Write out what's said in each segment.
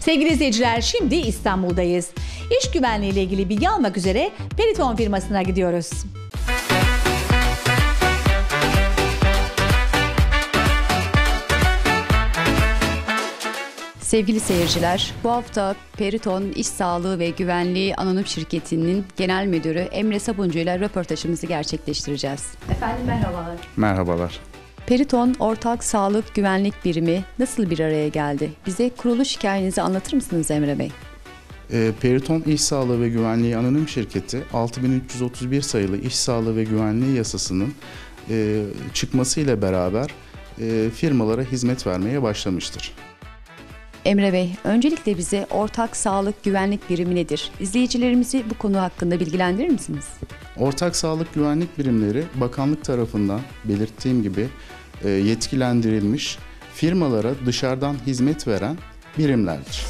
Sevgili izleyiciler, şimdi İstanbul'dayız. İş güvenliği ile ilgili bilgi almak üzere Periton firmasına gidiyoruz. Sevgili seyirciler, bu hafta Periton İş Sağlığı ve Güvenliği Anonim Şirketi'nin Genel Müdürü Emre Sabuncu ile röportajımızı gerçekleştireceğiz. Efendim merhabalar. Merhabalar. Periton Ortak Sağlık Güvenlik Birimi nasıl bir araya geldi? Bize kuruluş hikayenizi anlatır mısınız Emre Bey? Periton İş Sağlığı ve Güvenliği Anonim Şirketi 6331 sayılı İş Sağlığı ve Güvenliği Yasası'nın çıkmasıyla beraber firmalara hizmet vermeye başlamıştır. Emre Bey, öncelikle bize Ortak Sağlık Güvenlik Birimi nedir? İzleyicilerimizi bu konu hakkında bilgilendirir misiniz? Ortak sağlık güvenlik birimleri bakanlık tarafından belirttiğim gibi yetkilendirilmiş firmalara dışarıdan hizmet veren birimlerdir.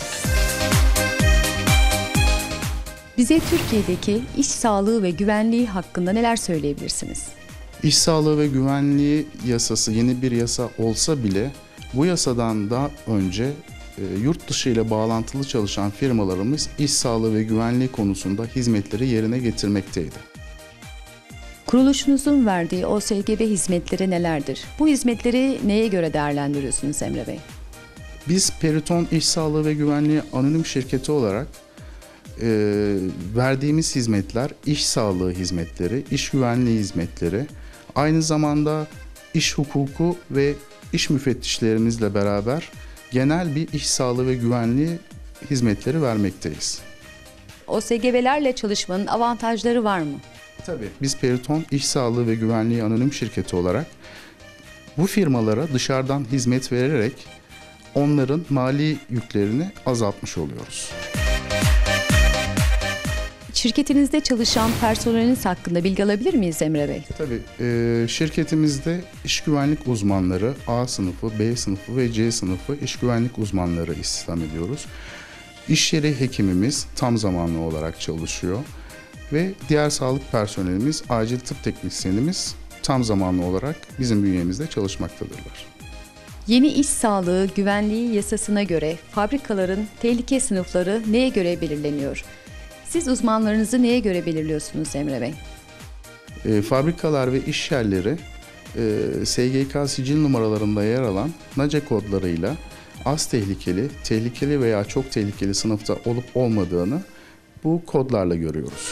Bize Türkiye'deki iş sağlığı ve güvenliği hakkında neler söyleyebilirsiniz? İş sağlığı ve güvenliği yasası yeni bir yasa olsa bile bu yasadan daha önce yurt dışı ile bağlantılı çalışan firmalarımız iş sağlığı ve güvenliği konusunda hizmetleri yerine getirmekteydi. Kuruluşunuzun verdiği OSGB hizmetleri nelerdir? Bu hizmetleri neye göre değerlendiriyorsunuz Emre Bey? Biz Periton İş Sağlığı ve Güvenliği Anonim Şirketi olarak verdiğimiz hizmetler iş sağlığı hizmetleri, iş güvenliği hizmetleri, aynı zamanda iş hukuku ve iş müfettişlerimizle beraber genel bir iş sağlığı ve güvenliği hizmetleri vermekteyiz. OSGB'lerle çalışmanın avantajları var mı? Tabii. Biz Periton İş Sağlığı ve Güvenliği Anonim Şirketi olarak bu firmalara dışarıdan hizmet vererek onların mali yüklerini azaltmış oluyoruz. Şirketinizde çalışan personeliniz hakkında bilgi alabilir miyiz Emre Bey? Tabii. Şirketimizde iş güvenlik uzmanları A sınıfı, B sınıfı ve C sınıfı iş güvenlik uzmanları istihdam ediyoruz. İş yeri hekimimiz tam zamanlı olarak çalışıyor. Ve diğer sağlık personelimiz, acil tıp teknisyenimiz tam zamanlı olarak bizim bünyemizde çalışmaktadırlar. Yeni iş sağlığı güvenliği yasasına göre fabrikaların tehlike sınıfları neye göre belirleniyor? Siz uzmanlarınızı neye göre belirliyorsunuz Emre Bey? Fabrikalar ve iş yerleri SGK sicil numaralarında yer alan NACE kodlarıyla az tehlikeli, tehlikeli veya çok tehlikeli sınıfta olup olmadığını bu kodlarla görüyoruz.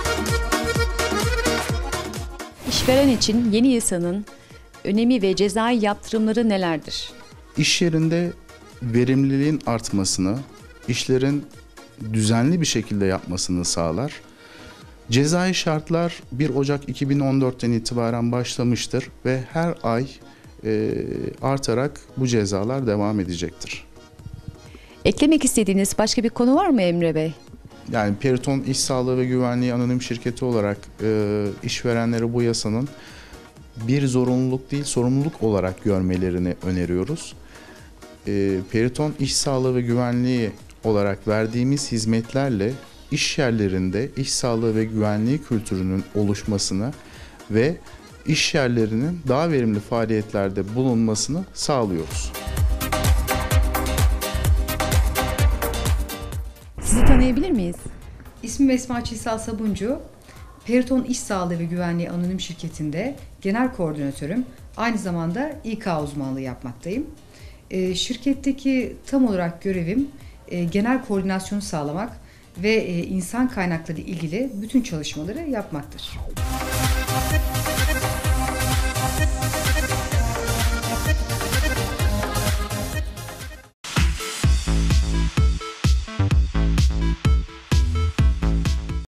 İşveren için yeni yasanın önemi ve cezai yaptırımları nelerdir? İş yerinde verimliliğin artmasını, işlerin düzenli bir şekilde yapmasını sağlar. Cezai şartlar 1 Ocak 2014'ten itibaren başlamıştır ve her ay artarak bu cezalar devam edecektir. Eklemek istediğiniz başka bir konu var mı Emre Bey? Yani Periton İş Sağlığı ve Güvenliği Anonim Şirketi olarak işverenlere bu yasanın bir zorunluluk değil sorumluluk olarak görmelerini öneriyoruz. Periton İş Sağlığı ve Güvenliği olarak verdiğimiz hizmetlerle iş yerlerinde iş sağlığı ve güvenliği kültürünün oluşmasını ve iş yerlerinin daha verimli faaliyetlerde bulunmasını sağlıyoruz. Sizi tanıyabilir miyiz? İsmim Esma Çisal Sabuncu. Periton İş Sağlığı ve Güvenliği Anonim Şirketi'nde genel koordinatörüm. Aynı zamanda İK uzmanlığı yapmaktayım. Şirketteki tam olarak görevim genel koordinasyonu sağlamak ve insan kaynakları ilgili bütün çalışmaları yapmaktır.